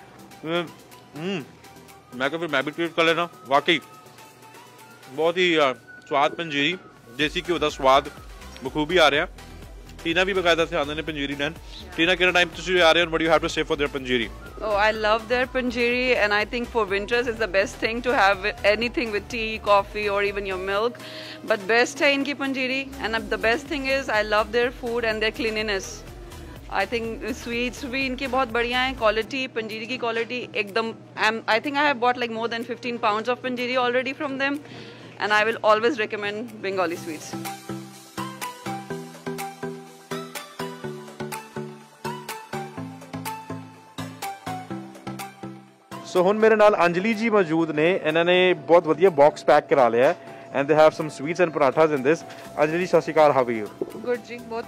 ਮੈਂ ਕਿਹਾ ਫਿਰ ਮੈਂ ਵੀ ਟੇਸਟ ਕਰ ਲੈਣਾ। ਵਾਕਈ ਬਹੁਤ ਹੀ ਸਵਾਦ ਪੰਜੀਰੀ, ਦੇਸੀ ਘਿਓ ਦਾ ਸਵਾਦ ਬਖੂਬੀ ਆ ਰਿਹਾ। ਟੀਨਾ ਵੀ ਬਕਾਇਦਾ ਇੱਥੇ ਆਉਂਦੇ ਨੇ ਪੰਜੀਰੀ ਲੈਣ। ਟੀਨਾ, ਕਿਹੜਾ ਟਾਈਮ ਤੁਸੀਂ ਆ ਰਹੇ ਹੋ? What do you have to say for their panjiri? Oh, I love their panjiri, and I think for winters it's the best thing to have anything with tea, coffee, or even your milk. But best hai inki panjiri, and the best thing is I love their food and their cleanliness. I think sweets bhi inki bahut badhiya hai, quality panjiri ki quality ekdam. I think I have bought like more than 15 pounds of panjiri already from them, and I will always recommend Bengali sweets. ਸੋ ਹੁਣ ਮੇਰੇ ਨਾਲ ਅੰਜਲੀ ਜੀ ਮੌਜੂਦ ਨੇ, ਇਹਨਾਂ ਨੇ ਬਹੁਤ ਵਧੀਆ ਬਾਕਸ ਪੈਕ ਕਰਾ ਲਿਆ ਹੈ and they have some sweets and parathas in this. Anjali, ਸਤਿ ਸ਼੍ਰੀ ਅਕਾਲ, ਹਾਊ ਆਰ ਯੂ? गुड जी, बहुत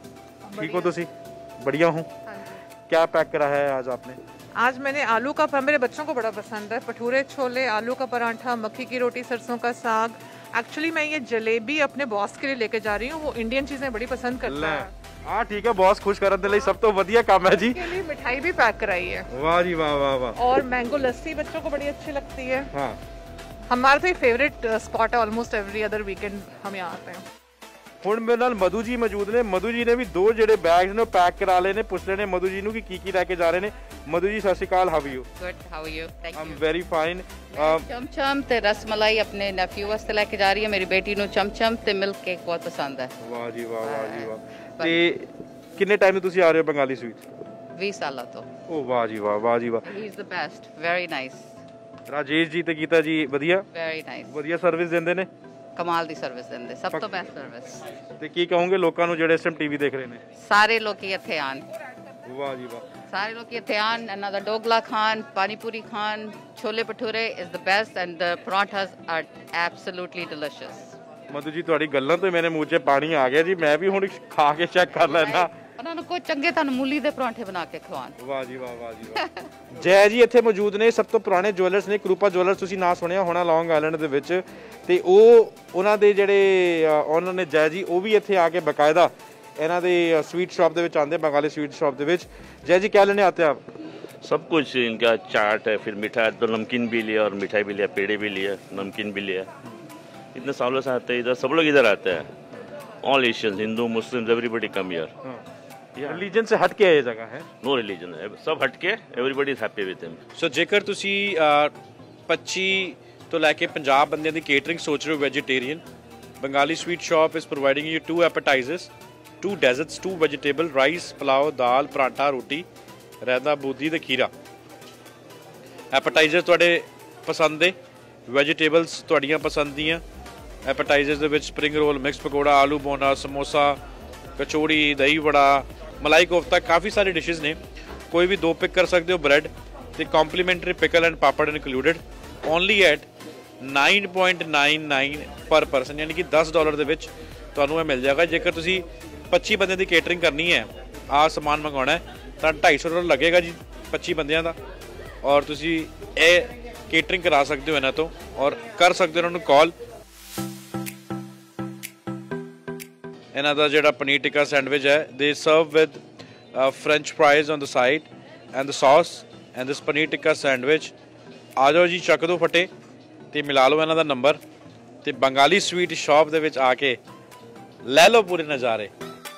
ठीक हो तुसी? बढ़िया हूँ। हाँ जी। क्या पैक करा है आज आपने? आज मैंने आलू का, मेरे बच्चों को बड़ा पसंद है, भटूरे छोले, आलू का पराठा, मक्की की रोटी, सरसों का साग। एक्चुअली मैं ये जलेबी अपने बॉस के लिए लेके जा रही हूँ, वो इंडियन चीजें बड़ी पसंद करता है। हाँ ठीक है, बॉस खुश करने के लिए सब तो वधिया काम है जी। के लिए मिठाई भी पैक कराई है। वाह जी वाह वाह वाह। और मैंगो लस्सी बच्चों को बड़ी अच्छी लगती है। हाँ, हमारा तो फेवरेट स्पॉट है, ऑलमोस्ट एवरी अदर वीकेंड हम यहाँ आते हैं। ਹੁਣ ਮੇਰੇ ਨਾਲ ਮਧੂ ਜੀ ਮੌਜੂਦ ਨੇ। ਮਧੂ ਜੀ ਨੇ ਵੀ ਦੋ ਜਿਹੜੇ ਬੈਗਸ ਨੇ ਪੈਕ ਕਰਾ ਲਏ ਨੇ। ਪੁੱਛ ਲੈਣੇ ਮਧੂ ਜੀ ਨੂੰ ਕਿ ਕੀ ਲੈ ਕੇ ਜਾ ਰਹੇ ਨੇ। ਮਧੂ ਜੀ, ਸਤਿ ਸ਼੍ਰੀ ਅਕਾਲ, how are you? Good, how are you? Thank ਆਮ you. Very fine. ਚਮਚਮ ਤੇ ਰਸਮਲਾਈ ਆਪਣੇ ਨੈਫਿਊ ਵਾਸਤੇ ਲੈ ਕੇ ਜਾ ਰਹੀ ਹੈ। ਮੇਰੀ ਬੇਟੀ ਨੂੰ ਚਮਚਮ ਤੇ ਮਿਲਕ ਕੇਕ ਬਹੁਤ ਪਸੰਦ ਹੈ। ਵਾਹ ਜੀ ਵਾਹ, ਵਾਹ ਜੀ ਵਾਹ। ਤੇ ਕਿੰਨੇ ਟਾਈਮ ਤੋਂ ਤੁਸੀਂ ਆ ਰਹੇ ਹੋ ਬੰਗਾਲੀ ਸਵੀਟ? 20 ਸਾਲਾਂ ਤੋਂ। ਓ ਵਾਹ ਜੀ ਵਾਹ, ਵਾਹ ਜੀ ਵਾਹ। He is the best, very nice, Rajesh ji ਤੇ ਗੀਤਾ ਜੀ ਵਧੀਆ very nice, ਵਧੀਆ ਸਰਵਿਸ ਦਿੰਦੇ ਨੇ। ਕਮਾਲ ਦੀ ਸਰਵਿਸ ਦਿੰਦੇ, ਸਭ ਤੋਂ ਬੈਸਟ ਸਰਵਿਸ। ਤੇ ਕੀ ਕਹੋਗੇ ਲੋਕਾਂ ਨੂੰ ਜਿਹੜੇ ਇਸ ਟਾਈਮ ਟੀਵੀ ਦੇਖ ਰਹੇ ਨੇ? ਸਾਰੇ ਲੋਕੀ ਇੱਥੇ ਆਣ, ਵਾਹ ਜੀ ਵਾਹ। ਸਾਰੇ ਲੋਕੀ ਇੱਥੇ ਆਣ, ਇਹਨਾਂ ਦਾ ਡੋਗਲਾ ਖਾਣ, ਪਾਨੀਪੂਰੀ ਖਾਣ, chole bhature is the best and the parathas are absolutely delicious. ਮਧੂ ਜੀ, ਤੁਹਾਡੀ ਗੱਲਾਂ ਤੋਂ ਮੇਰੇ ਮੂੰਹ 'ਚ ਪਾਣੀ ਆ ਗਿਆ ਜੀ। ਮੈਂ ਵੀ ਹੁਣ ਖਾ ਕੇ ਚੈੱਕ ਕਰ ਲੈਣਾ। ਉਹਨਾਂ ਨੂੰ ਕੋਈ ਚੰਗੇ ਤੁਹਾਨੂੰ ਮੂਲੀ ਦੇ ਪਰੌਂਠੇ ਬਣਾ ਕੇ ਖਵਾਉਣ। ਵਾਹ ਜੀ ਵਾਹ, ਵਾਹ ਜੀ ਵਾਹ। ਜੈ ਜੀ ਇੱਥੇ ਮੌਜੂਦ ਨੇ, ਸਭ ਤੋਂ ਪੁਰਾਣੇ ਜੁਐਲਰਸ ਨੇ। ਕਰੂਪਾ ਜੁਐਲਰਸ ਤੁਸੀਂ ਨਾਂ ਸੁਣਿਆ ਹੋਣਾ ਲੌਂਗ ਆਈਲੈਂਡ ਦੇ ਵਿੱਚ, ਤੇ ਉਹਨਾਂ ਦੇ ਜਿਹੜੇ ਓਨਰ ਨੇ ਜੈ ਜੀ, ਉਹ ਵੀ ਇੱਥੇ ਆ ਕੇ ਬਕਾਇਦਾ ਇਹਨਾਂ ਦੇ स्वीट शॉप ਦੇ ਵਿੱਚ ਆਉਂਦੇ, बंगाली स्वीट शॉप ਦੇ ਵਿੱਚ। जय जी, क्या लेने आते हैं आप? सब कुछ इनका चाट है, फिर मिठाई तो नमकीन भी लिया और मिठाई भी लिया, पेड़े भी लिया, नमकीन भी लिया। इतने सालों से आते हैं इधर, सब लोग इधर आते हैं, all Asians, Hindu Muslim everybody come here. Religion से हट के ये जगह है? नो रिलीजन है, सब हट के, everybody is happy with him. So ਜੇਕਰ ਤੁਸੀਂ 25 ਤੋਂ ਲੈ ਕੇ 50 ਬੰਦਿਆਂ ਦੀ ਕੇਟਰਿੰਗ ਸੋਚ ਰਹੇ ਹੋ vegetarian, Bengali sweet shop is providing you 2 appetizers, 2 desserts, 2 vegetable, rice, pulao, dal, paratha, roti, raita, boondi ਤੇ ਖੀਰਾ। ਐਪੇਟਾਈਜ਼ਰ ਤੁਹਾਡੇ ਪਸੰਦ ਦੇ, ਵੈਜੀਟੇਬਲਸ ਤੁਹਾਡੀਆਂ ਪਸੰਦ ਦੀਆਂ। ਐਪੇਟਾਈਜ਼ਰਸ ਦੇ ਵਿੱਚ ਸਪਰਿੰਗ ਰੋਲ, ਮਿਕਸ ਪਕੌੜਾ, ਆਲੂ ਬੋਂਡਾ, ਸਮੋਸਾ, ਕਚੌੜੀ, ਦਹੀਂ ਵੜਾ, ਮਲਾਈ ਕੋਫਤਾ, ਕਾਫੀ ਸਾਰੇ ਡਿਸ਼ਿਜ਼ ਨੇ। ਕੋਈ ਵੀ 2 ਪਿਕ ਕਰ ਸਕਦੇ ਹੋ, ਬ੍ਰੈਡ ਤੇ complimentary pickle and papad included. Only at 9.99 per person, ਯਾਨੀ ਕਿ $10 ਦੇ ਵਿੱਚ ਤੁਹਾਨੂੰ ਇਹ ਮਿਲ ਜਾਏਗਾ। ਜੇਕਰ ਤੁਸੀਂ 25 ਬੰਦਿਆਂ ਦੀ ਕੇਟਰਿੰਗ ਕਰਨੀ ਹੈ, ਆਹ ਸਮਾਨ ਮੰਗਵਾਉਣਾ ਹੈ, ਤਾਂ $250 ਲੱਗੇਗਾ ਜੀ 25 ਬੰਦਿਆਂ ਦਾ। ਔਰ ਤੁਸੀਂ ਇਹ ਕੇਟਰਿੰਗ ਕਰਾ ਸਕਦੇ ਹੋ ਇਹਨਾਂ ਤੋਂ, ਔਰ ਕਰ ਸਕਦੇ ਹੋ ਉਹਨਾਂ ਨੂੰ ਕਾਲ। ਇਹਨਾਂ ਦਾ ਜਿਹੜਾ ਪਨੀਰ ਟਿੱਕਾ ਸੈਂਡਵਿਚ ਹੈ, they serve with French fries on the side and the sauce and this paneer tikka sandwich. ਆ ਜਾਓ ਜੀ, ਚੱਕ ਦਿਓ ਫਟੇ ਤੇ ਮਿਲਾ ਲਓ ਇਹਨਾਂ ਦਾ ਨੰਬਰ, ਤੇ ਬੰਗਾਲੀ ਸਵੀਟ ਸ਼ਾਪ ਦੇ ਵਿੱਚ ਆ ਕੇ ਲੈ ਲਓ ਪੂਰੇ ਨਜ਼ਾਰੇ।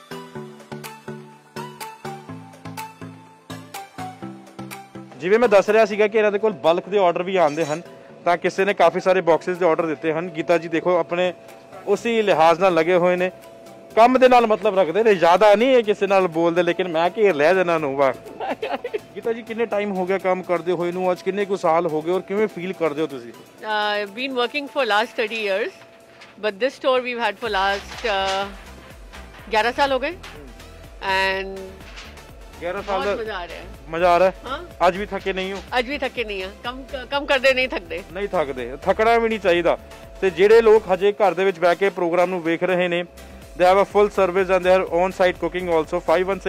ਜਿਵੇਂ ਮੈਂ ਦੱਸ ਰਿਹਾ ਸੀਗਾ ਕਿ ਇਹਨਾਂ ਦੇ ਕੋਲ ਬਲਕ ਦੇ ਆਰਡਰ ਵੀ ਆਉਂਦੇ ਹਨ, ਤਾਂ ਕਿਸੇ ਨੇ ਕਾਫੀ ਸਾਰੇ ਬਾਕਸਿਸ ਦੇ ਆਰਡਰ ਦਿੱਤੇ ਹਨ। ਗੀਤਾ ਜੀ ਦੇਖੋ ਆਪਣੇ ਉਸੇ ਲਿਹਾਜ਼ ਨਾਲ ਲੱਗੇ ਹੋਏ ਨੇ, ਕੰਮ ਦੇ ਨਾਲ ਮਤਲਬ ਰੱਖਦੇ ਨੇ, ਜ਼ਿਆਦਾ ਨਹੀਂ ਇਹ ਕਿਸੇ ਨਾਲ ਬੋਲਦੇ, ਲੇਕਿਨ ਮੈਂ ਘੇਰ ਲਿਆ ਇਹਨਾਂ ਨੂੰ। ਵਾਹ ਗੀਤਾ ਜੀ, ਕਿੰਨੇ ਟਾਈਮ ਹੋ ਗਿਆ ਕੰਮ ਕਰਦੇ ਹੋਏ ਨੂੰ? ਅੱਜ ਕਿੰਨੇ ਕੁ ਸਾਲ ਹੋ ਗਏ ਔਰ ਕਿਵੇਂ ਫੀਲ ਕਰਦੇ ਹੋ ਤੁਸੀਂ? I've been working for last 30 years, but this store we've had for last 11 साल हो गए and 11 ਸਾਲ बहुत मजा आ रहा है। ਮਜ਼ਾ ਆ ਰਿਹਾ? हाँ, ਅੱਜ ਵੀ ਥੱਕੇ ਨਹੀਂ ਹੋ? आज भी थके नहीं है, कम ਕਰਦੇ ਨਹੀਂ ਥੱਕਦੇ। ਨਹੀਂ ਥੱਕਦੇ, ਥੱਕਣਾ ਵੀ ਨਹੀਂ ਚਾਹੀਦਾ। ਤੇ ਜਿਹੜੇ ਲੋਕ ਹਜੇ ਘਰ ਦੇ ਵਿੱਚ ਬਹਿ ਕੇ ਪ੍ਰੋਗਰਾਮ ਨੂੰ ਵੇਖ ਰਹੇ ਨੇ, they have a full service and their on site cooking also।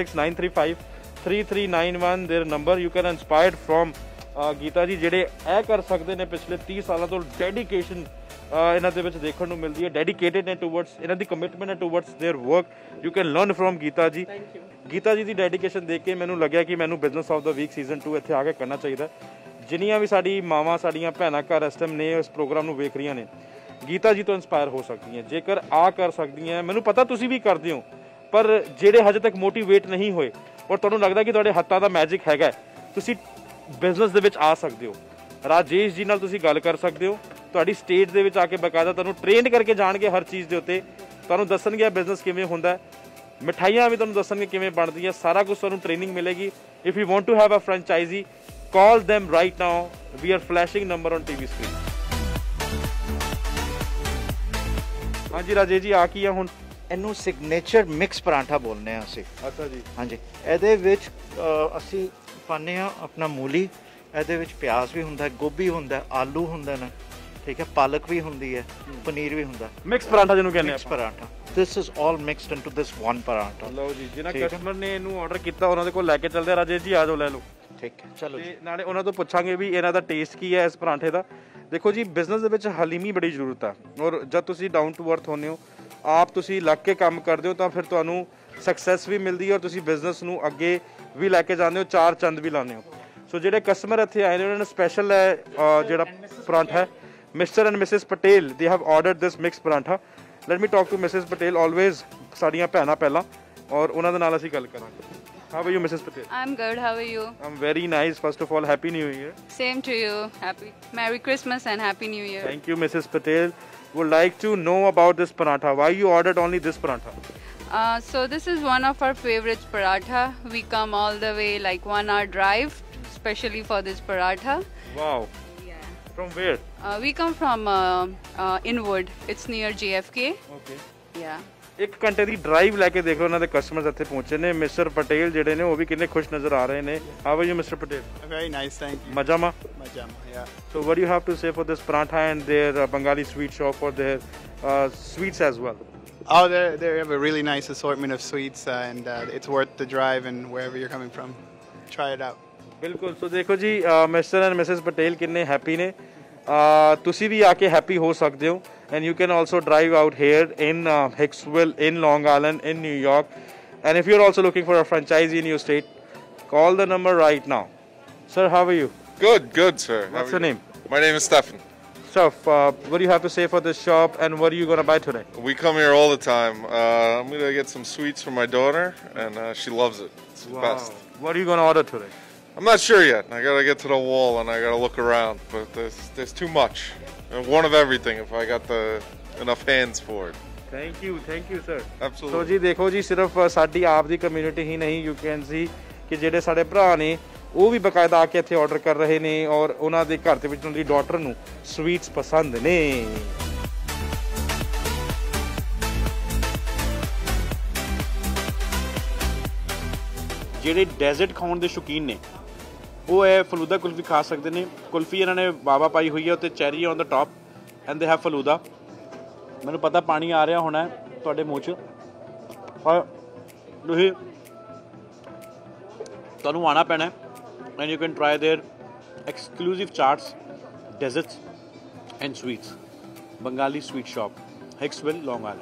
5169353391 their number। you can inspired from Gita ਜੀ, ਜਿਹੜੇ ਇਹ ਕਰ ਸਕਦੇ ਨੇ ਪਿਛਲੇ 30 ਸਾਲਾਂ ਤੋਂ। ਡੈਡੀਕੇਸ਼ਨ ਇਹਨਾਂ ਦੇ ਵਿੱਚ ਦੇਖਣ ਨੂੰ ਮਿਲਦੀ ਹੈ, ਡੈਡੀਕੇਟਿਡ ਨੇ ਟੂਵਰਡਸ, ਇਹਨਾਂ ਦੀ ਕਮਿਟਮੈਂਟ ਹੈ towards their work. You can learn from Geeta ji. Geeta ਜੀ ਦੀ ਡੈਡੀਕੇਸ਼ਨ ਦੇਖ ਕੇ ਮੈਨੂੰ ਲੱਗਿਆ ਕਿ ਮੈਨੂੰ business of the week season 2 ਇੱਥੇ ਆ ਕੇ ਕਰਨਾ ਚਾਹੀਦਾ। ਜਿੰਨੀਆਂ ਵੀ ਸਾਡੀ ਮਾਵਾਂ, ਸਾਡੀਆਂ ਭੈਣਾਂ ਘਰ ਇਸ ਟਾਈਮ ਨੇ ਇਸ ਪ੍ਰੋਗਰਾਮ ਨੂੰ ਵੇਖ ਰਹੀਆਂ ਨੇ, ਗੀਤਾ ਜੀ ਤੋਂ ਇੰਸਪਾਇਰ ਹੋ ਸਕਦੀਆਂ। ਜੇਕਰ ਆ ਕਰ ਸਕਦੀਆਂ, ਮੈਨੂੰ ਪਤਾ ਤੁਸੀਂ ਵੀ ਕਰਦੇ ਹੋ, ਪਰ ਜਿਹੜੇ ਹਜੇ ਤੱਕ ਮੋਟੀਵੇਟ ਨਹੀਂ ਹੋਏ ਔਰ ਤੁਹਾਨੂੰ ਲੱਗਦਾ ਕਿ ਤੁਹਾਡੇ ਹੱਥਾਂ ਦਾ ਮੈਜਿਕ ਹੈਗਾ, ਤੁਸੀਂ ਬਿਜ਼ਨਸ ਦੇ ਵਿੱਚ ਆ ਸਕਦੇ ਹੋ। ਰਾਜੇਸ਼ ਜੀ ਨਾਲ ਤੁਸੀਂ ਗੱਲ ਕਰ ਸਕਦੇ ਹੋ, ਤੁਹਾਡੀ ਸਟੇਟ ਦੇ ਵਿੱਚ ਆ ਕੇ ਬਕਾਇਦਾ ਤੁਹਾਨੂੰ ਟ੍ਰੇਨ ਕਰਕੇ ਜਾਣਗੇ ਹਰ ਚੀਜ਼ ਦੇ ਉੱਤੇ, ਤੁਹਾਨੂੰ ਦੱਸਣਗੇ ਬਿਜ਼ਨਸ ਕਿਵੇਂ ਹੁੰਦਾ, ਮਿਠਾਈਆਂ ਵੀ ਤੁਹਾਨੂੰ ਦੱਸਣਗੇ ਕਿਵੇਂ ਬਣਦੀਆਂ, ਸਾਰਾ ਕੁਝ ਤੁਹਾਨੂੰ ਟ੍ਰੇਨਿੰਗ ਮਿਲੇਗੀ। If you want to have a franchise, call them right now, we are flashing number on TV screen। ਹਾਂਜੀ ਰਾਜੇਸ਼ ਜੀ, ਆ ਕੀ ਆ ਹੁਣ? ਇਹਨੂੰ ਸਿਗਨੇਚਰ ਮਿਕਸ ਪਰਾਂਠਾ ਬੋਲਦੇ ਆ ਅਸੀਂ। ਅੱਛਾ ਜੀ। ਹਾਂਜੀ, ਇਹਦੇ ਵਿੱਚ ਅਸੀਂ ਪਾਉਂਦੇ ਆ ਆਪਣਾ ਮੂਲੀ, ਇਹਦੇ ਵਿੱਚ ਪਿਆਜ਼ ਵੀ ਹੁੰਦਾ, ਗੋਭੀ ਹੁੰਦਾ, ਆਲੂ ਹੁੰਦਾ ਨਾ, ਠੀਕ ਹੈ, ਪਾਲਕ ਵੀ ਹੁੰਦੀ ਹੈ, ਪਨੀਰ ਵੀ ਹੁੰਦਾ। ਮਿਕਸ ਪਰਾਂਠਾ ਜਿਹਨੂੰ ਕਹਿੰਦੇ mix paratha. This is all mixed into this one paratha. ਲਓ ਜੀ, ਜਿਹਨਾਂ ਕਸਟਮਰ ਨੇ ਇਹਨੂੰ ਆਰਡਰ ਕੀਤਾ ਉਹਨਾਂ ਦੇ ਕੋਲ ਲੈ ਕੇ ਚੱਲਦੇ ਆ। ਰਾਜੇਸ਼ ਜੀ ਆ ਜਾਓ, ਲੈ ਲਓ। ਠੀਕ ਹੈ, ਚਲੋ। ਤੇ ਨਾਲੇ ਉਹਨਾਂ ਤੋਂ ਪੁੱਛਾਂਗੇ ਵੀ ਇਹਨਾਂ ਦਾ ਟੇਸਟ ਕੀ ਹੈ ਇਸ ਪਰਾਂਠੇ ਦਾ। ਦੇਖੋ ਜੀ, ਬਿਜ਼ਨਸ ਦੇ ਵਿੱਚ ਹਲੀਮੀ ਬੜੀ ਜ਼ਰੂਰਤ ਆ, ਔਰ ਜਦ ਤੁਸੀਂ ਡਾਊਨ ਟੂ ਅਰਥ ਹੁੰਦੇ ਹੋ, ਆਪ ਤੁਸੀਂ ਲੱਗ ਕੇ ਕੰਮ ਕਰਦੇ ਹੋ, ਤਾਂ ਫਿਰ ਤੁਹਾਨੂੰ ਸਕਸੈਸ ਵੀ ਮਿਲਦੀ ਹੈ ਔਰ ਤੁਸੀਂ ਬਿਜ਼ਨਸ ਨੂੰ ਅੱਗੇ ਵੀ ਲੈ ਕੇ ਜਾਂਦੇ ਹੋ, ਚਾਰ ਚੰਦ ਵੀ ਲਾਉਂਦੇ ਹੋ। ਸੋ ਜਿਹੜੇ ਕਸਟਮਰ ਇੱਥੇ ਆਏ ਨੇ, ਉਹਨਾਂ ਨੇ ਸਪੈਸ਼ਲ ਹੈ ਜਿਹੜਾ ਪਰਾਂਠਾ ਹੈ, mister and Mrs Patel, they have ordered this mix paratha. Let me talk to Mrs Patel, always ਸਾਡੀਆਂ ਭੈਣਾਂ ਪਹਿਲਾਂ, ਔਰ ਉਹਨਾਂ ਦੇ ਨਾਲ ਅਸੀਂ ਗੱਲ ਕਰਾਂਗੇ। How are you, Mrs. Patel? I'm good. How are you? I'm very nice. First of all, Happy New Year. Same to you. Merry Christmas and Happy New Year. Thank you, Mrs. Patel. Would like to know about this paratha. Why you ordered only this paratha? So this is one of our favorite paratha. We come all the way like 1 hour drive, especially for this paratha. Wow. Yeah. From where? We come from Inwood. It's near JFK. Okay. Yeah. 1 ਘੰਟੇ ਦੀ drive ਲੈ ਕੇ ਦੇਖ ਲਓ, ਉਹਨਾਂ ਦੇ customers ਇੱਥੇ ਪਹੁੰਚੇ ਨੇ। Mister Patel ਜਿਹੜੇ ਨੇ ਉਹ ਵੀ ਕਿੰਨੇ ਖੁਸ਼ ਨਜ਼ਰ ਆ ਰਹੇ ਨੇ। How are you, Mr. Patel? Very nice, thank you. Majama? Majama, yeah. So what do you have to say for this paratha and their Bengali sweet shop, for their sweets as well? Oh, they have a really nice assortment of sweets and it's worth the drive and wherever you're coming from. Try it out. ਬਿਲਕੁਲ। ਸੋ ਦੇਖੋ ਜੀ, mister and Mrs Patel ਕਿੰਨੇ happy ਨੇ। ਤੁਸੀਂ ਵੀ ਆ ਕੇ happy ਹੋ ਸਕਦੇ ਹੋ। And you can also drive out here in Hicksville, in Long Island, in New York. And if you're also looking for a franchisee in your state, call the number right now. Sir, how are you? Good, sir. What's your name? My name is Stefan. Steph, what do you have to say for this shop and what are you going to buy today? We come here all the time. I'm going to get some sweets for my daughter, and she loves it. It's the best. What are you going to order today? I'm not sure yet. I got to get to the wall and I got to look around, but there's too much. One of everything if I got enough hands for it. Thank you, sir. Absolutely. So ਜੀ ਦੇਖੋ ਜੀ, ਸਿਰਫ ਸਾਡੀ ਆਪ ਦੀ community ਹੀ ਨਹੀਂ, you can see ਕਿ ਜਿਹੜੇ ਸਾਡੇ ਭਰਾ ਨੇ ਉਹ ਵੀ ਬਕਾਇਦਾ ਆ ਕੇ ਇੱਥੇ ਆਰਡਰ ਕਰ ਰਹੇ ਨੇ ਔਰ ਉਹਨਾਂ ਦੇ ਘਰ ਦੇ ਵਿੱਚ ਉਹਨਾਂ ਦੀ ਡਾਟਰ ਨੂੰ ਸਵੀਟਸ ਪਸੰਦ ਨੇ। ਜਿਹੜੇ ਡੈਜ਼ਰਟ ਖਾਣ ਦੇ ਸ਼ੌਕੀਨ ਨੇ ਉਹ ਇਹ ਫਲੂਦਾ ਕੁਲਫੀ ਖਾ ਸਕਦੇ ਨੇ। ਕੁਲਫੀ ਇਹਨਾਂ ਨੇ ਬਾਬਾ ਪਾਈ ਹੋਈ ਹੈ, ਉੱਤੇ cherry on the top, and they have falooda. ਮੈਨੂੰ ਪਤਾ ਪਾਣੀ ਆ ਰਿਹਾ ਹੋਣਾ ਤੁਹਾਡੇ ਮੂੰਹ 'ਚ, ਪਰ ਤੁਸੀਂ ਤੁਹਾਨੂੰ ਆਉਣਾ ਪੈਣਾ and you can try their exclusive chaats, desserts and sweets. Bengali sweet shop, Hicksville, Long Island.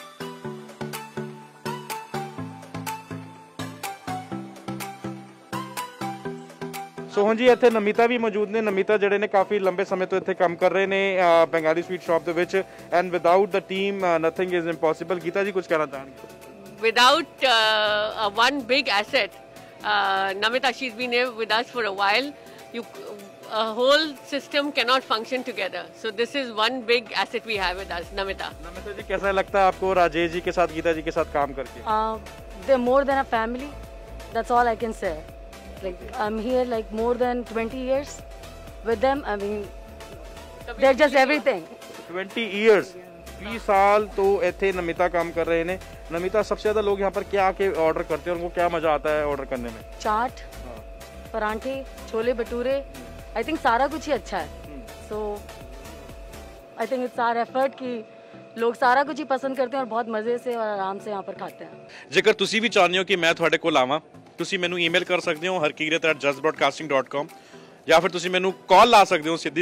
So ਹੁਣ ਜੀ ਇੱਥੇ ਨਮਿਤਾ ਵੀ ਮੌਜੂਦ ਨੇ। ਨਮਿਤਾ ਜਿਹੜੇ ਨੇ ਕਾਫੀ ਲੰਬੇ ਸਮੇਂ ਤੋਂ ਇੱਥੇ ਕੰਮ ਕਰ ਰਹੇ ਨੇ ਬੰਗਾਲੀ ਸਵੀਟ ਸ਼ਾਪ ਦੇ ਵਿੱਚ, and without the team nothing is impossible. Geeta ji ਕੁਝ ਕਹਿਣਾ ਚਾਹਣਗੇ? Without one big asset, Namita, she's been here with us for a while. A whole system cannot function together. So this is one big asset we have with us, Namita. Namita जी, कैसा लगता है आपको राजेश जी के साथ, गीता जी के साथ काम करके? They're more than a family. That's all I can say. Like I'm here like more than 20 years with them. I mean, they're just everything. 20 years, 20 साल तो इतने नमिता काम कर रहे हैं। नमिता, सबसे ज्यादा लोग यहाँ पर क्या आके ऑर्डर करते हैं, उनको क्या मजा आता है ऑर्डर करने में? चाट, परांठे, छोले भटूरे, आई थिंक सारा कुछ ही अच्छा है। So I think it's our effort कि लोग सारा कुछ ही पसंद करते हैं और बहुत मजे से और आराम से यहाँ पर खाते हैं। जेकर तुसी भी चाहते हो कि मैं तुहाडे कोल आवां, तुसी मैनू ईमेल कर सकते हो harkirat@justbroadcasting.com, या फिर तुसी मैनू कॉल ला सकते हो सीधी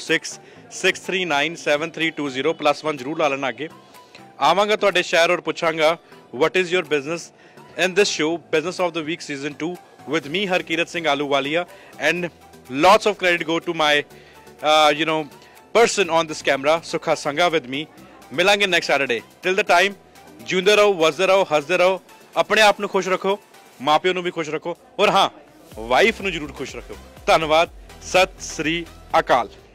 6466397320 +1 जरूर ला लेना। अगे आवांगा तुहाडे शहर और पुछांगा what is your business in this show, business of the week season 2 with me, Harkirat Singh Ahluwalia, and lots of credit go to my person on this camera, Sukha Sangha with me. मिलांगे next Saturday. Till the time ਜਿਉਂਦੇ ਰਹੋ, ਵਸਦੇ ਰਹੋ, ਹੱਸਦੇ ਰਹੋ, ਆਪਣੇ ਆਪ ਨੂੰ ਖੁਸ਼ ਰੱਖੋ, ਮਾਪਿਆਂ ਨੂੰ ਵੀ ਖੁਸ਼ ਰੱਖੋ, ਔਰ ਹਾਂ, ਵਾਈਫ ਨੂੰ ਜ਼ਰੂਰ ਖੁਸ਼ ਰੱਖੋ। ਧੰਨਵਾਦ, ਸਤਿ ਸ੍ਰੀ ਅਕਾਲ।